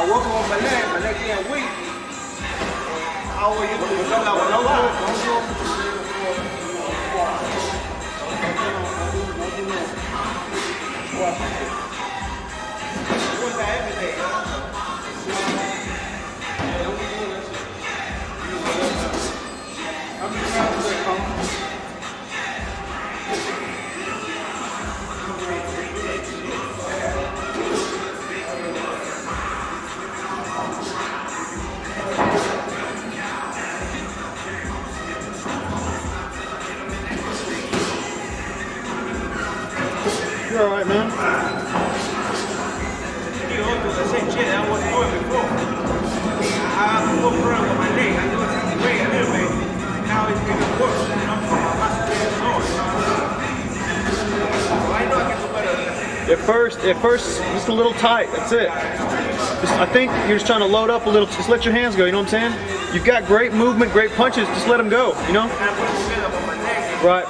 work on my leg getting weak. How are you doing? You're all right, man. You know, the same shit I was doing before. I have no problem with my leg. I do it way a little bit. Now it's getting worse. You know, my muscle is sore. I know I can do better than that. At first, just a little tight. That's it. I think you're just trying to load up a little. Just let your hands go. You know what I'm saying? You've got great movement, great punches. Just let them go. You know? Right.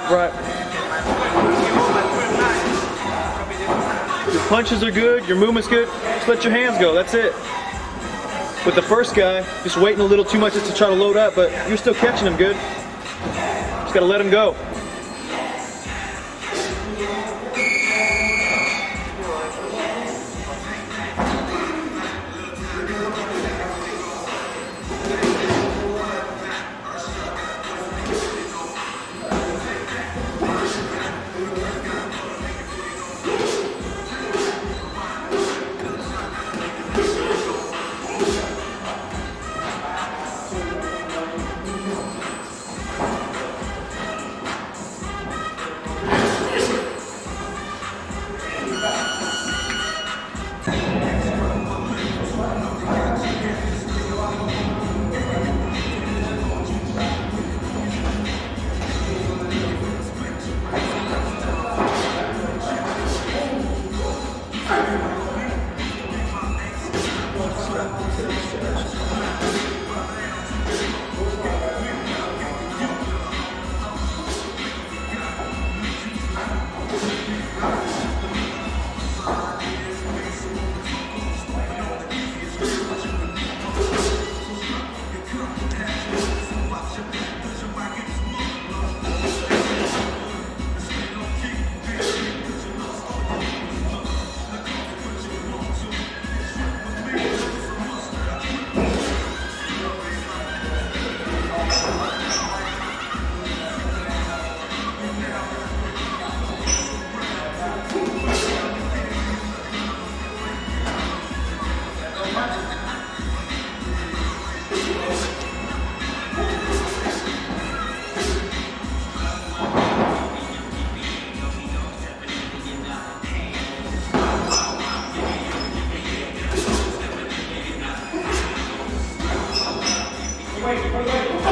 Your punches are good. Your movement's good. Just let your hands go. That's it. With the first guy, just waiting a little too much just to try to load up, but you're still catching him good. Just gotta let him go. Wait.